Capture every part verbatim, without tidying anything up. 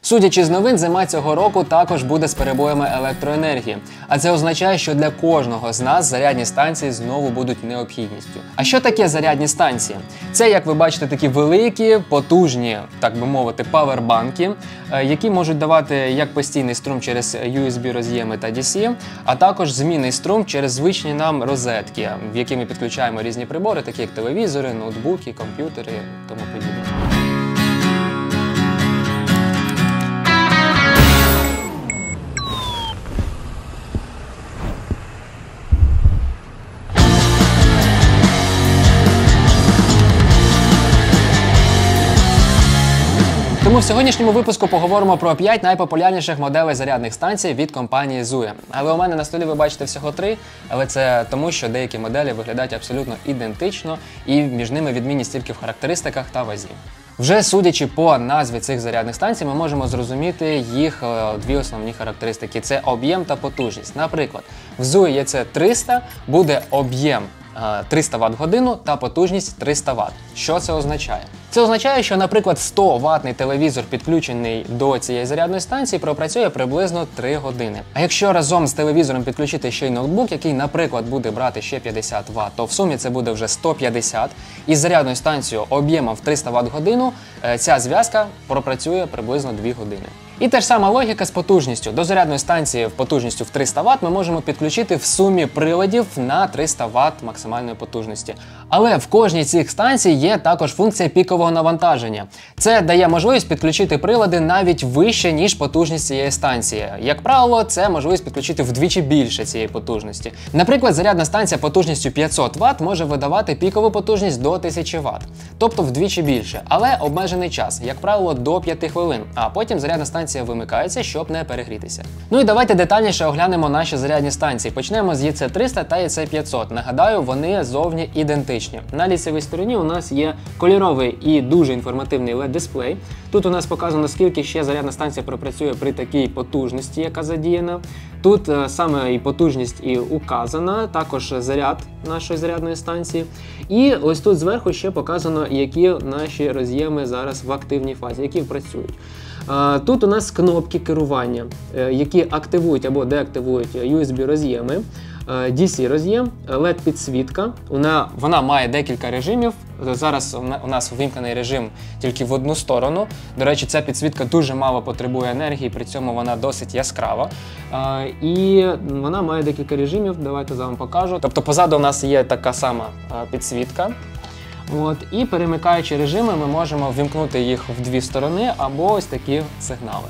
Судячи з новин, зима цього року також буде з перебоями електроенергії. А це означає, що для кожного з нас зарядні станції знову будуть необхідністю. А що таке зарядні станції? Це, як ви бачите, такі великі, потужні, так би мовити, павербанки, які можуть давати як постійний струм через ю ес бі роз'єми та ді сі, а також змінний струм через звичні нам розетки, в які ми підключаємо різні прибори, такі як телевізори, ноутбуки, комп'ютери і тому подібне. Тому в сьогоднішньому випуску поговоримо про п'ять найпопулярніших моделей зарядних станцій від компанії Zhuye. Але у мене на столі ви бачите всього три, але це тому, що деякі моделі виглядають абсолютно ідентично і між ними відмінність тільки в характеристиках та вазі. Вже судячи по назві цих зарядних станцій, ми можемо зрозуміти їх дві основні характеристики – це об'єм та потужність. Наприклад, в Zhuye і це триста буде об'єм триста ватт в годину та потужність триста ватт. Що це означає? Це означає, що, наприклад, сто ваттний телевізор, підключений до цієї зарядної станції, пропрацює приблизно три години. А якщо разом з телевізором підключити ще й ноутбук, який, наприклад, буде брати ще п'ятдесят ватт, то в сумі це буде вже сто п'ятдесят. І з зарядною станцією об'ємом в триста ватт в годину ця зв'язка пропрацює приблизно дві години. І та ж сама логіка з потужністю. До зарядної станції в потужністю в триста ватт ми можемо підключити в сумі приладів на триста ватт максимальної потужності. Але в кожній з цих станцій є також функція пікового навантаження. Це дає можливість підключити прилади навіть вище, ніж потужність цієї станції. Як правило, це можливість підключити вдвічі більше цієї потужності. Наприклад, зарядна станція потужністю п'ятсот ватт може видавати пікову потужність до тисячі ватт, тобто вдвічі більше, але обмежений час, як правило, до п'яти хвилин, а потім зарядна станція вимикається, щоб не перегрітися. Ну і давайте детальніше оглянемо наші зарядні станції. Почнемо з і це триста та і це п'ятсот. Нагадаю, вони зовні ідентичні. На ліцевій стороні у нас є кольоровий і дуже інформативний ел і ді-дисплей. Тут у нас показано, скільки ще зарядна станція пропрацює при такій потужності, яка задіяна. Тут саме і потужність і указана, також заряд нашої зарядної станції. І ось тут зверху ще показано, які наші роз'єми зараз в активній фазі, які працюють. Тут у нас кнопки керування, які активують або деактивують ю ес бі роз'єми, ді сі роз'єм, ел і ді-підсвітка. Вона, вона має декілька режимів. Зараз у нас ввімкнений режим тільки в одну сторону. До речі, ця підсвітка дуже мало потребує енергії, при цьому вона досить яскрава. І вона має декілька режимів, давайте я вам покажу. Тобто позаду у нас є така сама підсвітка. От, і перемикаючи режими, ми можемо ввімкнути їх в дві сторони, або ось такі сигнали.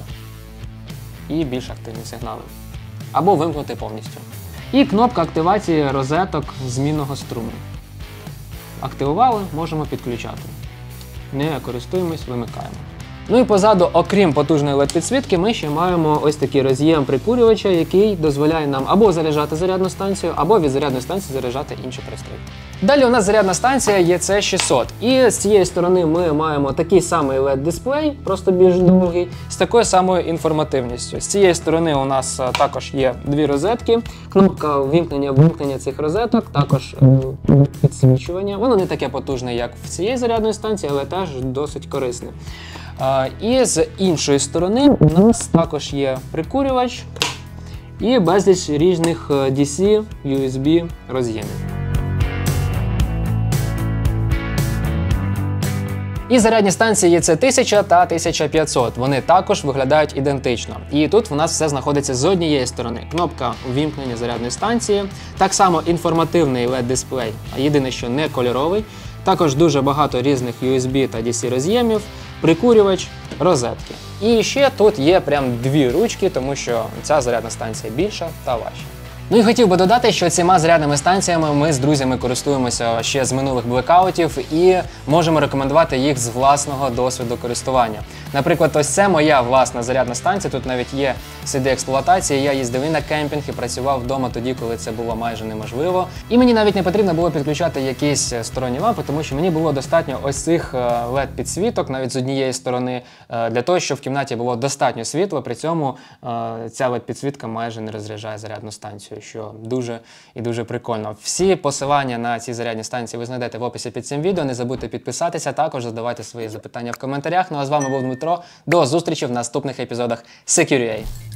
І більш активні сигнали. Або вимкнути повністю. І кнопка активації розеток змінного струму. Активували, можемо підключати. Не користуємось, вимикаємо. Ну і позаду, окрім потужної ел і ді-підсвітки, ми ще маємо ось такий роз'єм прикурювача, який дозволяє нам або заряджати зарядну станцію, або від зарядної станції заряджати інші пристрої. Далі у нас зарядна станція і це шістсот. І з цієї сторони ми маємо такий самий ел і ді-дисплей, просто більш довгий, з такою самою інформативністю. З цієї сторони у нас також є дві розетки, кнопка ввімкнення-вимкнення цих розеток, також підсвічування. Воно не таке потужне, як в цієї зарядної станції, але теж досить корисне. І з іншої сторони у нас також є прикурювач і безліч різних ді сі, ю ес бі роз'ємів. І зарядні станції і це тисяча та тисяча п'ятсот. Вони також виглядають ідентично. І тут в нас все знаходиться з однієї сторони. Кнопка увімкнення зарядної станції, так само інформативний ел і ді-дисплей, єдине, що не кольоровий. Також дуже багато різних ю ес бі та ді сі роз'ємів, прикурювач, розетки. І ще тут є прям дві ручки, тому що ця зарядна станція більша та важча. Ну і хотів би додати, що цими зарядними станціями ми з друзями користуємося ще з минулих блекаутів і можемо рекомендувати їх з власного досвіду користування. Наприклад, ось це моя власна зарядна станція, тут навіть є сі ді експлуатації, я їздив і на кемпінг, і працював вдома тоді, коли це було майже неможливо. І мені навіть не потрібно було підключати якісь сторонні лампи, тому що мені було достатньо ось цих ел і ді-підсвіток, навіть з однієї сторони, для того, щоб в кімнаті було достатньо світла, при цьому ця ел і ді-підсвітка майже не розряджає зарядну станцію, що дуже і дуже прикольно. Всі посилання на ці зарядні станції ви знайдете в описі під цим відео, не забудьте підписатися, також задавайте свої запитання в коментарях. Ну а з вами був Дмитро. метро. До зустрічі в наступних епізодах Security.